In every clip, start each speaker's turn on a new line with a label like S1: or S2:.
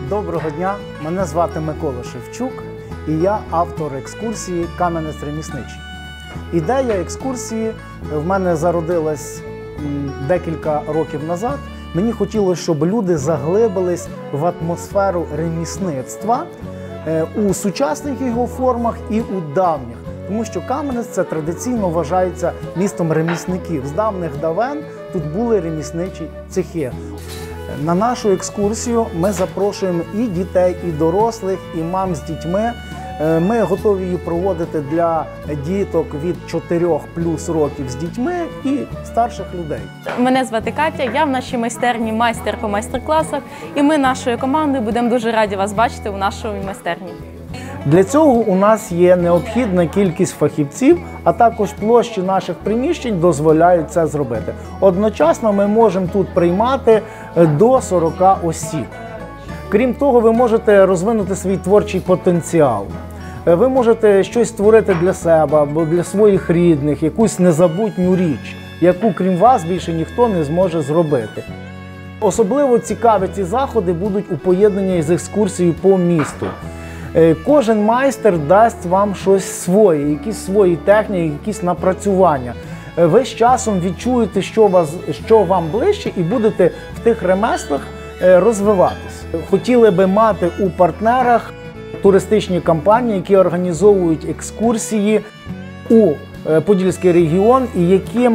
S1: Доброго дня, мене звати Микола Шевчук і я автор екскурсії «Кам'янець-Ремісничий». Ідея екскурсії в мене зародилась декілька років назад. Мені хотілося, щоб люди заглибились в атмосферу ремісництва у сучасних його формах і у давніх. Тому що Кам'янець – це традиційно вважається містом ремісників. З давних давен тут були ремісничі цехи. На нашу екскурсію ми запрошуємо і дітей, і дорослих, і мам з дітьми. Ми готові її проводити для діток від 4+ років з дітьми і старших людей.
S2: Мене звати Катя, я в нашій майстерні майстер по майстер-класах, і ми нашою командою будемо дуже раді вас бачити у нашій майстерні.
S1: Для цього у нас є необхідна кількість фахівців, а також площі наших приміщень дозволяють це зробити. Одночасно ми можемо тут приймати до 40 осіб. Крім того, ви можете розвинути свій творчий потенціал. Ви можете щось створити для себе або для своїх рідних, якусь незабутню річ, яку крім вас більше ніхто не зможе зробити. Особливо цікаві ці заходи будуть у поєднанні з екскурсією по місту. Кожен майстер дасть вам щось своє, якісь свої техніки, якісь напрацювання. Ви з часом відчуєте, що вам ближче, і будете в тих ремеслах розвиватись. Хотіли би мати у партнерах туристичні компанії, які організовують екскурсії у Подільський регіон і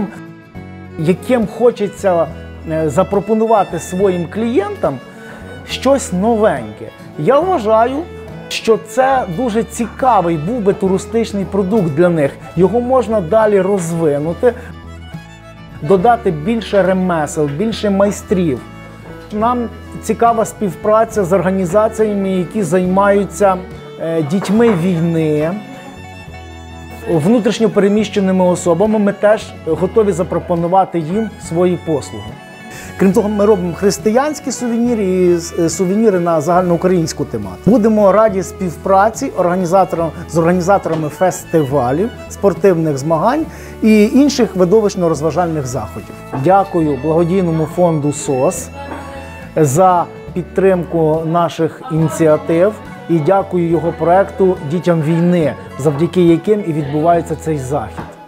S1: яким хочеться запропонувати своїм клієнтам щось новеньке. Я вважаю, що це дуже цікавий був би туристичний продукт для них. Його можна далі розвинути, додати більше ремесел, більше майстрів. Нам цікава співпраця з організаціями, які займаються дітьми війни, внутрішньо переміщеними особами. Ми теж готові запропонувати їм свої послуги. Крім того, ми робимо християнські сувеніри і сувеніри на загальноукраїнську тематику. Будемо раді співпраці з організаторами фестивалів, спортивних змагань і інших видовищно-розважальних заходів. Дякую благодійному фонду СОС за підтримку наших ініціатив і дякую його проекту «Дітям війни», завдяки яким і відбувається цей захід.